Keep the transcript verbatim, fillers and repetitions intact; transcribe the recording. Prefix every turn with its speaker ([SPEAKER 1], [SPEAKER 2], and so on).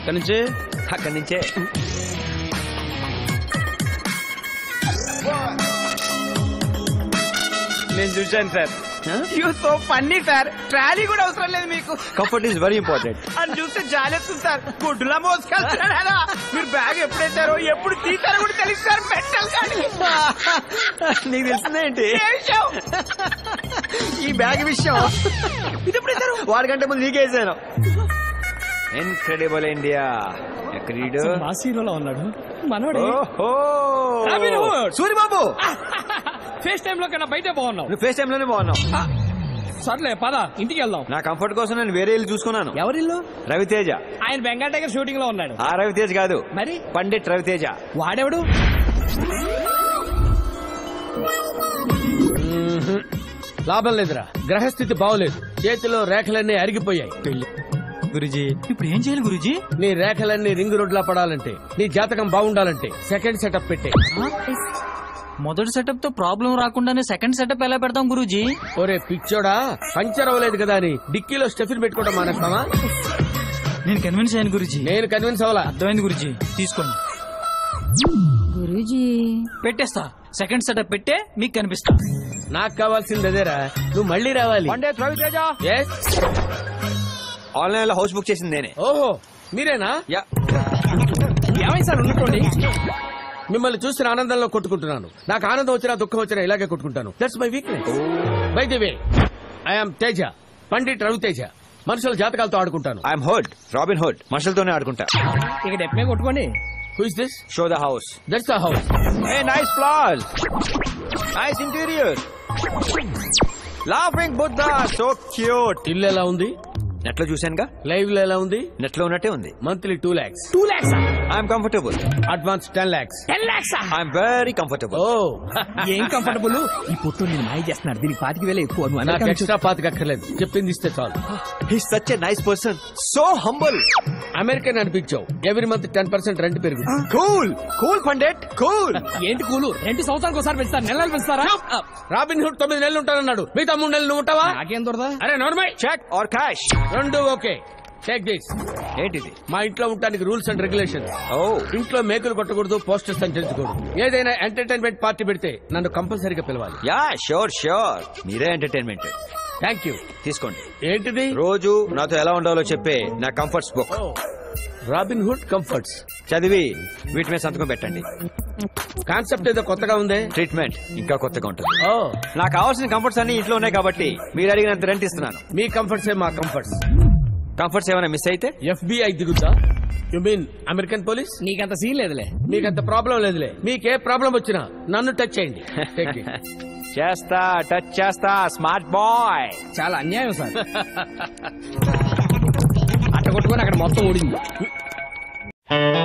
[SPEAKER 1] ఎక్కడి నుంచి?
[SPEAKER 2] అక్కడి నుంచే. నేను చూశాను sir.
[SPEAKER 1] You so funny sir. Trolley కూడా అవసరం లేదు మీకు.
[SPEAKER 2] Comfort is very important.
[SPEAKER 1] అని చూస్తే జాలేస్తుంది సార్. గుడ్డులా మోసుకెళ్తాడా? మీరు బ్యాగ్ ఎప్పుడైతారో ఎప్పుడు తీస్తారో కూడా తెలుసు సార్. మెంటల్ కానీ
[SPEAKER 2] నీకు తెలిసిందేంటి
[SPEAKER 1] ఈ బ్యాగ్ విషయం? ఇది ఎప్పుడైతారు?
[SPEAKER 2] వాడికంటే ముందు నీకేసాను. Incredible India. ఎక్కడీడు?
[SPEAKER 3] మా సీరోలో ఉన్నాడు మనోడే.
[SPEAKER 2] సూరిబాబు
[SPEAKER 3] ఫేస్ టైమ్ లో కన్నా బయటే బాగున్నావు.
[SPEAKER 2] నువ్వు ఫేస్ టైమ్ లోనే బాగున్నావు.
[SPEAKER 3] సర్లే పద ఇంటికి వెళ్దాం.
[SPEAKER 2] నా కంఫర్ట్ కోసం నేను వేరే ఇల్లు చూసుకున్నాను.
[SPEAKER 3] ఎవరిల్లు?
[SPEAKER 2] రవితేజ.
[SPEAKER 3] ఆయన బెంగాల్ టైగర్ షూటింగ్ లో ఉన్నాడు.
[SPEAKER 2] ఆ రవితేజ కాదు,
[SPEAKER 3] మరి
[SPEAKER 2] పండిట్ రవితేజ.
[SPEAKER 3] వాడెవడు?
[SPEAKER 4] లాభం లేదురా, గ్రహస్థితి బాగోలేదు. చేతిలో రేఖలన్నీ అరిగిపోయాయి. పెళ్లి
[SPEAKER 3] గురుజీ ఇప్పుడు ఏం చేయాలి గురుజీ?
[SPEAKER 4] నీ రేఖలన్నీ రింగ్ రోడ్లా పడాలంటే, నీ జాతకం బాగుండాలంటే సెకండ్ సెటప్ పెట్టే.
[SPEAKER 3] మొదటి సెటప్ తో ప్రాబ్లం రాకుండానే సెకండ్ సెటప్ ఎలా పెడతాం గురూజీ?
[SPEAKER 4] ఒరే పిచ్చోడా, పంచర్ అవ్వలేదు కదా అని డిక్కీలో స్టెఫిన్ పెట్టుకోవడం మానేస్తావా?
[SPEAKER 3] నేను కన్విన్స్ అయ్యాను గురూజీ.
[SPEAKER 4] నేను కన్విన్స్ అవ్వాలా?
[SPEAKER 3] అర్థమైంది గురూజీ, తీసుకోండి.
[SPEAKER 5] గురూజీ
[SPEAKER 3] పెట్టేస్తా. సెకండ్ సెటప్ పెట్టే మీకు కనిపిస్తా.
[SPEAKER 4] నాకు కావాల్సింది అదేరా, నువ్వు మళ్ళీ రావాలి.
[SPEAKER 2] పండిట్ రవితేజ.
[SPEAKER 4] Yes?
[SPEAKER 2] ఆన్లైన్ లో హౌస్ బుక్ చేసింది నేనే.
[SPEAKER 4] ఓహో మీరేనా?
[SPEAKER 2] యా.
[SPEAKER 4] ఏమైంది సార్? ఉండుకోండి. మిమ్మల్ని చూసిన ఆనందంలో కొట్టుకుంటున్నాను. నాకు ఆనందం వచ్చినా దుఃఖం వచ్చినా ఇలాగే కొట్టుకుంటాను. That's my weakness. By the way, I'm Teja, Pandit Raviteja. మనుషుల జాతకాలతో ఆడుకుంటాను.
[SPEAKER 2] I'm Hood, Robin Hood. మనుషులతోనే ఆడుకుంటా.
[SPEAKER 3] ఇక డెప్మే కొట్టుకోండి.
[SPEAKER 4] Who is this?
[SPEAKER 2] Show the house.
[SPEAKER 4] That's the house.
[SPEAKER 2] Hey, nice flowers. Nice interior. Laughing Buddha, so cute.
[SPEAKER 4] ఇల్లు ఎలా ఉంది?
[SPEAKER 2] నెట్ లో చూశానుగా.
[SPEAKER 4] లైవ్ లో ఎలా ఉంది?
[SPEAKER 2] నెట్ లో ఉన్నట్టే ఉంది.
[SPEAKER 4] Monthly two lakhs.
[SPEAKER 3] Two lakhs
[SPEAKER 2] I'm comfortable.
[SPEAKER 4] Advance ten lakhs.
[SPEAKER 3] Ten lakhs
[SPEAKER 2] I'm very comfortable.
[SPEAKER 4] ఓ
[SPEAKER 3] ఏం కంఫర్టబుల్? ఈ పొట్టు నేను మాయ చేస్తున్నాడు. దీనికి పాతికి వేలే ఎక్కువ.
[SPEAKER 4] నాకు ఎక్స్ట్రా పాతికి అక్కర్లేదు, చెప్పింది ఇస్తే చాలు.
[SPEAKER 2] He's such a nice person. So humble.
[SPEAKER 4] American అనిపించావు. Every month ten percent rent పెరుగుతుంది.
[SPEAKER 2] Cool. Cool, Pandit. Cool.
[SPEAKER 3] ఏంటి కూలు? రెండు సంవత్సరాలకు ఒకసారి పెంచుతారు, నెలలు పెంచుతారా?
[SPEAKER 4] రాబిన్ హుడ్ తొమ్మిది నెలలు ఉంటానన్నాడు, మిగతా మూడు నెలలు నువ్వు ఉంటావా?
[SPEAKER 3] నాకేం దొరదా?
[SPEAKER 4] అరే నార్మల్.
[SPEAKER 2] Check or cash?
[SPEAKER 4] రెండు ఓకే. Take this.
[SPEAKER 2] ఏంటిది?
[SPEAKER 4] మా ఇంట్లో ఉండడానికి రూల్స్ అండ్ రెగ్యులేషన్స్.
[SPEAKER 2] ఓ.
[SPEAKER 4] ఇంట్లో మేకులు కొట్టకూడదు, పోస్టర్స్ అంటించకూడదు. ఏదైనా ఎంటర్టైన్మెంట్ పార్టీ పెడితే నన్ను కంపల్సరీగా పిలవాలి.
[SPEAKER 2] Yeah sure sure. మీరే ఎంటర్టైన్మెంట్.
[SPEAKER 4] Thank you.
[SPEAKER 2] తీసుకోండి.
[SPEAKER 4] ఏంటిది?
[SPEAKER 2] రోజు నాతో ఎలా ఉండాలో చెప్పే నా comforts book.
[SPEAKER 4] Robin Hood comforts.
[SPEAKER 2] చదివి వీటి మీద సంతకం పెట్టండి.
[SPEAKER 4] కాన్సెప్ట్ ఏదో కొత్తగా ఉంది.
[SPEAKER 2] ట్రీట్మెంట్ ఇంకా కొత్తగా ఉంటుంది.
[SPEAKER 4] ఓ,
[SPEAKER 2] నాకు కావాల్సిన కంఫర్ట్స్ అన్ని ఇంట్లో ఉన్నాయి కాబట్టి మీరు అడిగినంత రెంట్ ఇస్తున్నాను.
[SPEAKER 4] మీ కంఫర్ట్స్ మా కంఫర్ట్స్.
[SPEAKER 2] కంఫర్ట్స్ ఏమైనా మిస్ అయితే
[SPEAKER 4] ఎఫ్బిఐ దిగుతా? You mean American police?
[SPEAKER 3] నీకంత సీన్ లేదులే.
[SPEAKER 4] మీకంత ప్రాబ్లం లేదులే. మీకే ప్రాబ్లం వచ్చినా నన్ను టచ్ చేయండి. Take it.
[SPEAKER 2] చేస్తా, టచ్ చేస్తా. Smart boy.
[SPEAKER 3] చాలా అన్యాయం సార్. అట్ట కొట్టుకొని అక్కడ మొత్తం ఊడింది.